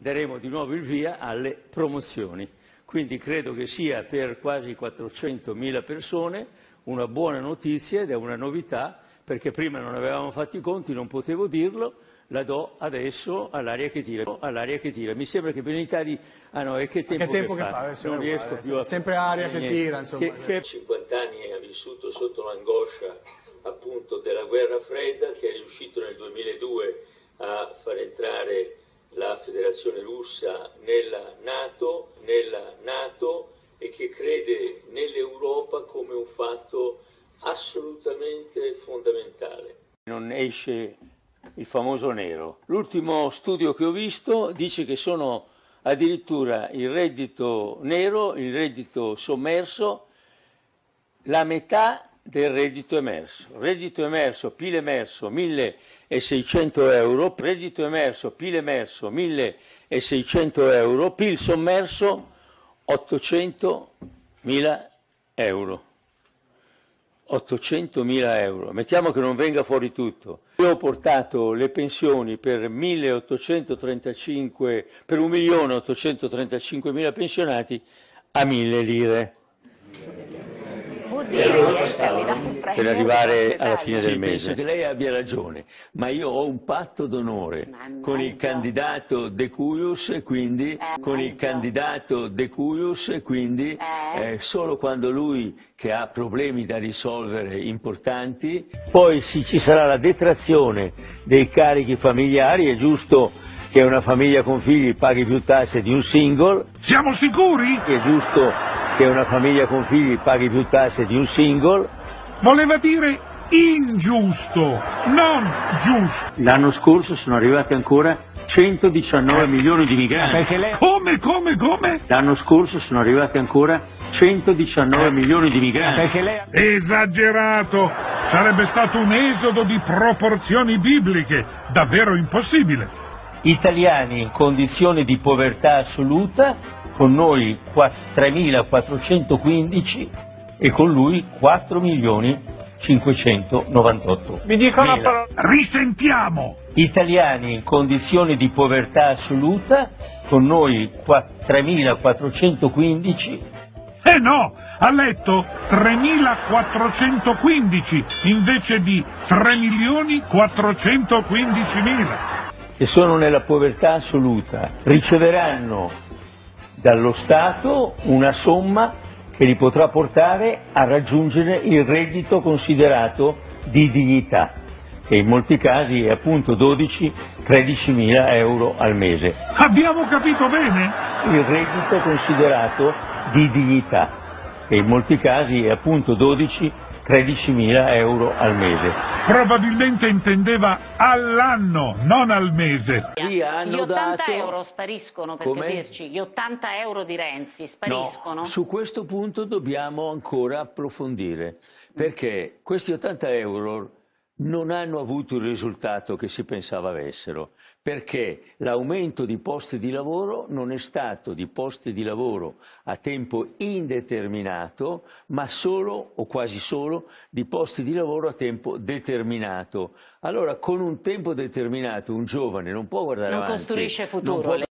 daremo di nuovo il via alle promozioni. Quindi credo che sia per quasi 400.000 persone una buona notizia ed è una novità, perché prima non avevamo fatto i conti, non potevo dirlo, la do adesso all'aria che tira. Mi sembra che Benitari... Ah no, e che tempo che fa? Non riesco più a... Sempre aria che tira, insomma. Che 50 anni ha vissuto sotto l'angoscia appunto della guerra fredda, che è riuscito nel 2002 a far entrare la Federazione Russa nella NATO e che crede nell'Europa come un fatto assolutamente fondamentale. Non esce il famoso nero. L'ultimo studio che ho visto dice che sono addirittura il reddito nero, il reddito sommerso, la metà del reddito emerso. Reddito emerso, PIL emerso 1.600 euro, reddito emerso, PIL emerso 1.600 euro, PIL sommerso 800.000 euro. 800.000 euro, mettiamo che non venga fuori tutto. Io ho portato le pensioni per 1.835.000 pensionati a 1.000 lire. Per arrivare alla fine del mese. Penso che lei abbia ragione, ma io ho un patto d'onore con il candidato De Cuius e quindi solo quando lui, che ha problemi da risolvere importanti, poi ci sarà la detrazione dei carichi familiari. È giusto che una famiglia con figli paghi più tasse di un single. Siamo sicuri? È giusto che una famiglia con figli paghi più tasse di un single. Voleva dire ingiusto, non giusto. L'anno scorso sono arrivati ancora 119 milioni di migranti. Come? L'anno scorso sono arrivati ancora 119 milioni di migranti. Esagerato! Sarebbe stato un esodo di proporzioni bibliche, davvero impossibile. Italiani in condizioni di povertà assoluta, con noi 3.415 e con lui 4.598.000. Mi dica una parola. Risentiamo! Italiani in condizioni di povertà assoluta, con noi 3.415. No, ha letto 3.415 invece di 3.415.000. Che sono nella povertà assoluta, riceveranno dallo Stato una somma che li potrà portare a raggiungere il reddito considerato di dignità, che in molti casi è appunto 12-13.000 euro al mese. Abbiamo capito bene? Il reddito considerato di dignità, che in molti casi è appunto 12-13.000 euro al mese. Probabilmente intendeva all'anno, non al mese. Gli 80 euro spariscono, per capirci, gli 80 euro di Renzi spariscono? No, su questo punto dobbiamo ancora approfondire, perché questi 80 euro non hanno avuto il risultato che si pensava avessero, perché l'aumento di posti di lavoro non è stato di posti di lavoro a tempo indeterminato, ma solo o quasi solo di posti di lavoro a tempo determinato. Allora, con un tempo determinato un giovane non può guardare avanti. Non costruisce futuro.